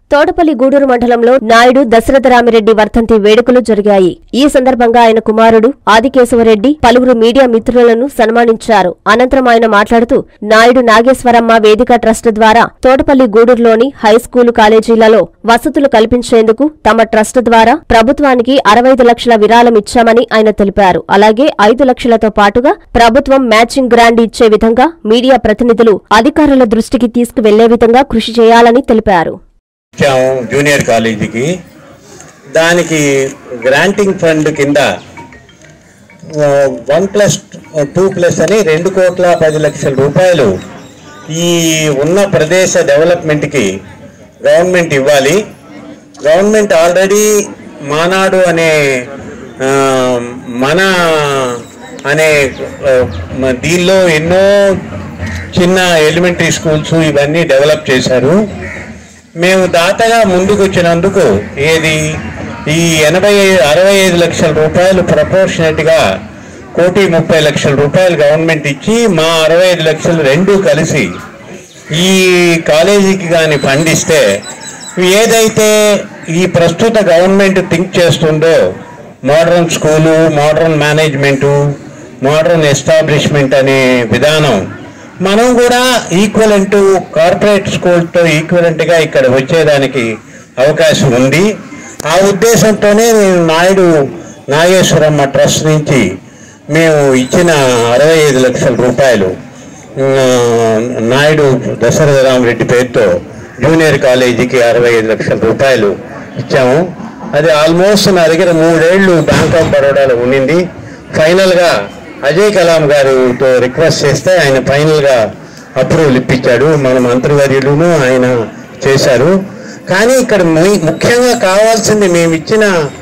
తోటపల్లి గూడూరు మండలంలో నాయుడు దశరథరామిరెడ్డి వర్ధంతి వేడుకలు జరిగాయి. ఈ సందర్భంగా ఆయన కుమారుడు ఆదికేశవరెడ్డి పలువురు మీడియా మిత్రులను సన్మానించారు. అనంతరం ఆయన మాట్లాడుతూ నాయుడు నాగేశ్వరమ్మ వేదిక ట్రస్ట్ ద్వారా తోటపల్లి గూడూరులోని హైస్కూలు కాలేజీలలో వసతులు కల్పించేందుకు తమ ట్రస్ట్ ద్వారా ప్రభుత్వానికి 65 లక్షల విరాళం ఇచ్చామని ఆయన తెలిపారు. అలాగే 5 లక్షలతో పాటుగా ప్రభుత్వం మ్యాచింగ్ గ్రాండ్ ఇచ్చే విధంగా మీడియా ప్రతినిధులు అధికారుల దృష్టికి తీసుకువెళ్లే విధంగా కృషి చేయాలని తెలిపారు. జూనియర్ కాలేజీకి దానికి గ్రాంటింగ్ ఫండ్ కింద 1+2+ అని 2,10,00,000 రూపాయలు ఈ ఉన్న ప్రదేశ డెవలప్మెంట్కి గవర్నమెంట్ ఇవ్వాలి. గవర్నమెంట్ ఆల్రెడీ మానాడు అనే దీనిలో ఎన్నో చిన్న ఎలిమెంటరీ స్కూల్స్ ఇవన్నీ డెవలప్ చేశారు. మేము దాతగా ముందుకు వచ్చినందుకు ఈ 65 లక్షల రూపాయలు ప్రపోర్షనేట్గా 1,30,00,000 రూపాయలు గవర్నమెంట్ ఇచ్చి మా 65 లక్షలు రెండూ కలిసి ఈ కాలేజీకి కానీ ఫండ్ ఇస్తే ఏదైతే ఈ ప్రస్తుత గవర్నమెంట్ థింక్ చేస్తుందో modern school, modern management, modern establishment అనే విధానం మనం కూడా ఈక్వలెంట్ కార్పొరేట్ స్కూల్తో ఈక్వలెంట్గా ఇక్కడ వచ్చేదానికి అవకాశం ఉంది. ఆ ఉద్దేశంతోనే నేను నాయుడు నాగేశ్వరమ్మ ట్రస్ట్ నుంచి మేము ఇచ్చిన 65 లక్షల రూపాయలు నాయుడు దశరథరామిరెడ్డి పేరుతో జూనియర్ కాలేజీకి 65 లక్షల రూపాయలు ఇచ్చాము. అది ఆల్మోస్ట్ నా దగ్గర 3 ఏళ్ళు బ్యాంక్ ఆఫ్ బరోడాలో ఉండింది. ఫైనల్గా అజయ్ కలాం గారితో రిక్వెస్ట్ చేస్తే ఆయన ఫైనల్గా అప్రూవల్ ఇప్పించాడు. మన మంత్రివర్యులను ఆయన చేశారు. కానీ ఇక్కడ ముఖ్యంగా కావాల్సింది మేము ఇచ్చిన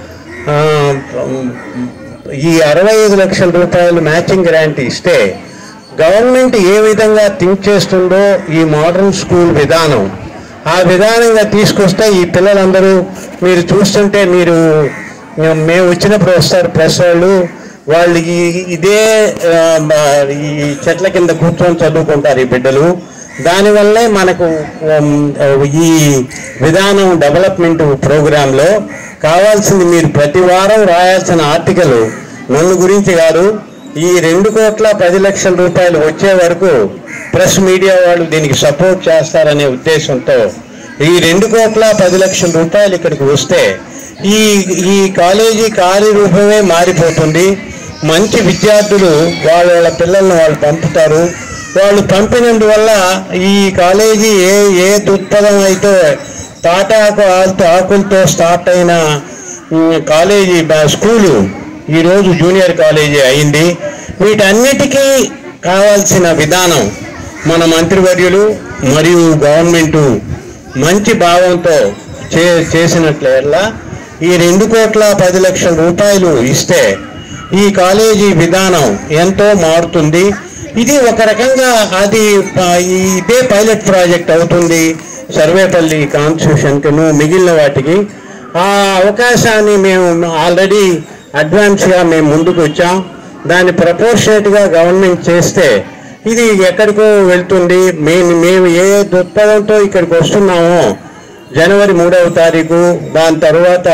ఈ 65 లక్షల రూపాయలు మ్యాచింగ్ గ్రాంట్ ఇస్తే గవర్నమెంట్ ఏ విధంగా థింక్ చేస్తుందో ఈ మోడర్న్ స్కూల్ విధానం ఆ విధానంగా తీసుకొస్తే ఈ పిల్లలందరూ మీరు చూస్తుంటే మేము వచ్చినప్పుడు వస్తారు ప్రెస్ వాళ్ళు ఇదే ఈ చెట్ల కింద కూర్చొని చదువుకుంటారు ఈ బిడ్డలు. దానివల్లే మనకు ఈ విధానం డెవలప్మెంట్ ప్రోగ్రాంలో కావాల్సింది మీరు ప్రతి వారం రాయాల్సిన ఆర్టికల్ నన్ను గురించి కాదు, ఈ 2,10,00,000 రూపాయలు వచ్చే వరకు ప్రెస్ మీడియా వాళ్ళు దీనికి సపోర్ట్ చేస్తారనే ఉద్దేశంతో ఈ 2,10,00,000 రూపాయలు ఇక్కడికి వస్తే ఈ కాలేజీ కార్యరూపమే మారిపోతుంది. మంచి విద్యార్థులు వాళ్ళ పిల్లల్ని వాళ్ళు పంపుతారు. వాళ్ళు పంపినందువల్ల ఈ కాలేజీ ఏ దృక్పథం అయితే తాటాకు ఆకులతో స్టార్ట్ అయిన కాలేజీ స్కూలు ఈరోజు జూనియర్ కాలేజీ అయింది. వీటన్నిటికీ కావాల్సిన విధానం మన మంత్రివర్యులు మరియు గవర్నమెంటు మంచి భావంతో చేసినట్లల్లా ఈ 2,10,00,000 రూపాయలు ఇస్తే ఈ కాలేజీ విధానం ఎంతో మారుతుంది. ఇది ఒక రకంగా ఇదే పైలట్ ప్రాజెక్ట్ అవుతుంది సర్వేపల్లి కాన్స్టిట్యూషన్కిను మిగిలిన వాటికి. ఆ అవకాశాన్ని మేము ఆల్రెడీ అడ్వాన్స్గా మేము ముందుకు వచ్చాం. దాన్ని ప్రపోర్షనేట్గా గవర్నమెంట్ చేస్తే ఇది ఎక్కడికో వెళ్తుంది. మేము ఏ దృక్పథంతో ఇక్కడికి వస్తున్నామో జనవరి 3వ తారీఖు, దాని తర్వాత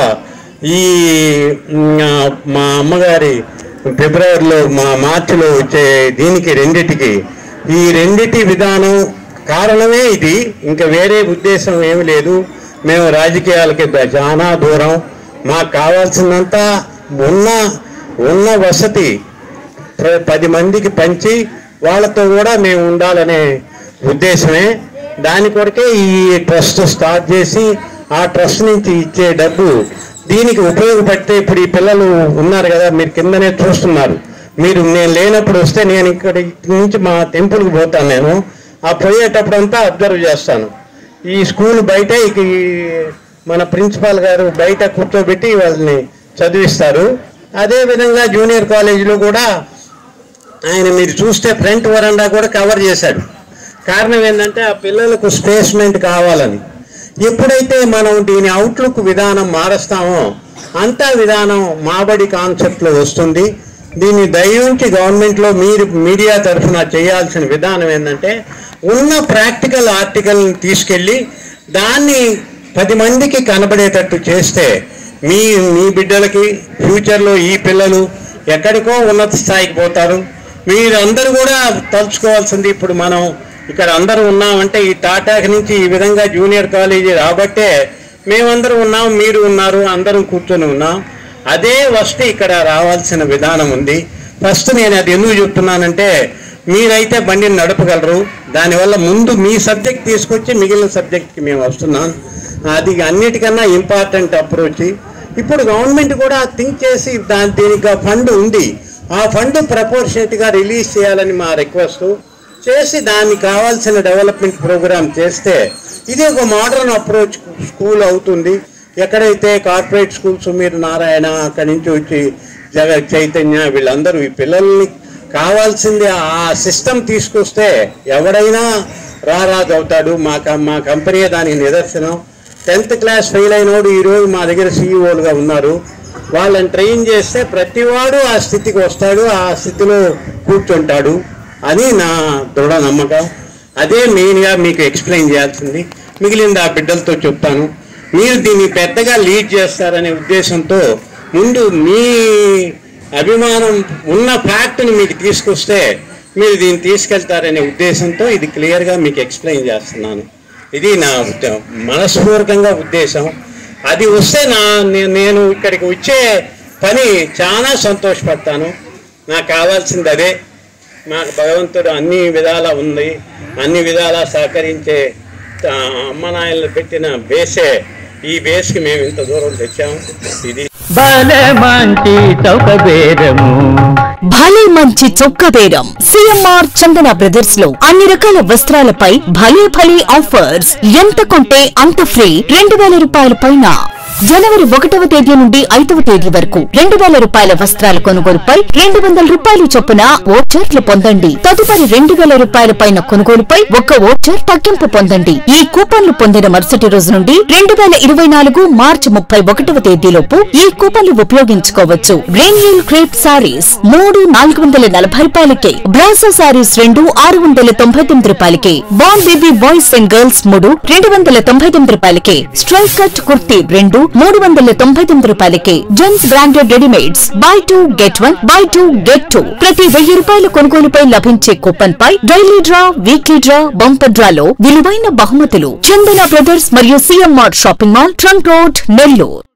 మా అమ్మగారి ఫిబ్రవరిలో మార్చిలో వచ్చే దీనికి రెండిటి విధానం కారణమే ఇది. ఇంకా వేరే ఉద్దేశం ఏమి లేదు. మేము రాజకీయాలకి చాలా దూరం. మాకు కావాల్సినంత ఉన్న వసతి 10 మందికి పంచి వాళ్ళతో కూడా మేము ఉండాలనే ఉద్దేశమే. దాని కొరకే ఈ ట్రస్ట్ స్టార్ట్ చేసి ఆ ట్రస్ట్ నుంచి ఇచ్చే డబ్బు దీనికి ఉపయోగపడితే ఇప్పుడు ఈ పిల్లలు ఉన్నారు కదా, మీరు కిందనే చూస్తున్నారు. నేను లేనప్పుడు వస్తే నేను ఇక్కడ నుంచి మా టెంపుల్కి పోతాను. నేను ఆ పోయేటప్పుడంతా అబ్జర్వ్ చేస్తాను. ఈ స్కూల్ బయట మన ప్రిన్సిపాల్ గారు బయట కూర్చోబెట్టి వాళ్ళని చదివిస్తారు. అదేవిధంగా జూనియర్ కాలేజీలో కూడా ఆయన మీరు చూస్తే ఫ్రంట్ వరండా కూడా కవర్ చేశాడు. కారణం ఏంటంటే ఆ పిల్లలకు స్పేస్మెంట్ కావాలని. ఎప్పుడైతే మనం దీని అవుట్లుక్ విధానం మారుస్తామో అంతా విధానం మాబడి కాన్సెప్ట్లో వస్తుంది. దీన్ని దయించి గవర్నమెంట్లో మీరు మీడియా తరఫున చేయాల్సిన విధానం ఏంటంటే ఉన్న ప్రాక్టికల్ ఆర్టికల్ని తీసుకెళ్ళి దాన్ని 10 మందికి కనబడేటట్టు చేస్తే మీ బిడ్డలకి ఫ్యూచర్లో ఈ పిల్లలు ఎక్కడికో ఉన్నత స్థాయికి పోతారు. మీరందరూ కూడా తలుచుకోవాల్సింది, ఇప్పుడు మనం ఇక్కడ అందరూ ఉన్నామంటే ఈ టాటాకి నుంచి ఈ విధంగా జూనియర్ కాలేజీ రాబట్టే మేమందరూ ఉన్నాం, మీరు ఉన్నారు, అందరం కూర్చొని ఉన్నాం. అదే వస్తే ఇక్కడ రావాల్సిన విధానం ఉంది. ఫస్ట్ నేను అది ఎందుకు చెప్తున్నానంటే, మీరైతే బండిని నడపగలరు, దానివల్ల ముందు మీ సబ్జెక్ట్ తీసుకొచ్చి మిగిలిన సబ్జెక్ట్కి మేము వస్తున్నాం. అది అన్నిటికన్నా ఇంపార్టెంట్ అప్రోచ్. ఇప్పుడు గవర్నమెంట్ కూడా థింక్ చేసి దీనికి ఫండ్ ఉంది, ఆ ఫండ్ ప్రపోర్షనేట్గా రిలీజ్ చేయాలని మా రిక్వెస్ట్ చేసి దానికి కావాల్సిన డెవలప్మెంట్ ప్రోగ్రామ్ చేస్తే ఇది ఒక మోడర్న్ అప్రోచ్ స్కూల్ అవుతుంది. ఎక్కడైతే కార్పొరేట్ స్కూల్స్, మీరు నారాయణ అక్కడి నుంచి వచ్చి చైతన్య వీళ్ళందరూ ఈ పిల్లల్ని కావాల్సింది ఆ సిస్టమ్ తీసుకొస్తే ఎవడైనా రారాజు అవుతాడు. మా కంపెనీ దానికి నిదర్శనం. 10th క్లాస్ ఫెయిల్ అయినోడు ఈరోజు మా దగ్గర సీఈఓలుగా ఉన్నారు. వాళ్ళని ట్రైన్ చేస్తే ప్రతివాడు ఆ స్థితికి వస్తాడు, ఆ స్థితిలో కూర్చుంటాడు అని నా దృఢ నమ్మకం. అదే మెయిన్గా మీకు ఎక్స్ప్లెయిన్ చేయాల్సింది. మిగిలింది ఆ బిడ్డలతో చెప్తాను. మీరు దీన్ని పెద్దగా లీడ్ చేస్తారనే ఉద్దేశంతో ముందు మీ అభిమానం ఉన్న ఫ్యాక్ట్ని మీకు తీసుకొస్తే మీరు దీన్ని తీసుకెళ్తారనే ఉద్దేశంతో ఇది క్లియర్గా మీకు ఎక్స్ప్లెయిన్ చేస్తున్నాను. ఇది నా మనస్ఫూర్తికంగా ఉద్దేశం. అది వస్తే నేను ఇక్కడికి వచ్చే పని చాలా సంతోషపడతాను. నాకు కావాల్సింది అదే. మాకు భగవంతుడు అన్ని విధాలా ఉంది, అన్ని విధాలా సహకరించే అమ్మ నాయనలు పెట్టిన బేసే ఈ బేస్కి మేము ఇంత దూరం తెచ్చాము. ఇది భలే మంచి చొక్కా బేరం. సిఎంఆర్ చందన బ్రదర్స్ లో అన్ని రకాల వస్త్రాలపై భలే భలే ఆఫర్స్. ఎంత కొంటే అంత ఫ్రీ. 2000 రూపాయల పైన జనవరి 1వ తేదీ నుండి 5వ తేదీ వరకు 2000 రూపాయల వస్త్రాల కొనుగోలుపై 200 రూపాయలు చొప్పున ఓచర్లు పొందండి. తదుపరి 2000 రూపాయల పైన కొనుగోలుపై 1 ఓచర్ తగ్గింపు పొందండి. ఈ కూపన్లు పొందిన మరుసటి రోజు నుండి 2024 మార్చి 31వ తేదీలోపు ఈ కూపన్లు ఉపయోగించుకోవచ్చు. రెయిన్హిల్ క్రేప్ సారీస్ 3 440 రూపాయలకే. బ్రాసో సారీస్ 2 699 రూపాయలకే. Ball baby boys and girls 3 299 రూపాయలకే. స్ట్రైక్ కట్ కుర్తీ 2 399 రూపాయలకే. Gents branded readymades buy 2 get 1 buy 2 get 2. ప్రతి 1000 రూపాయల కొనుగోలుపై లభించే కూపన్ పై daily draw, weekly draw, bumper డ్రాలో విలువైన బహుమతులు. చందన బ్రదర్స్ మరియు CMR shopping mall, trunk road, Nellore.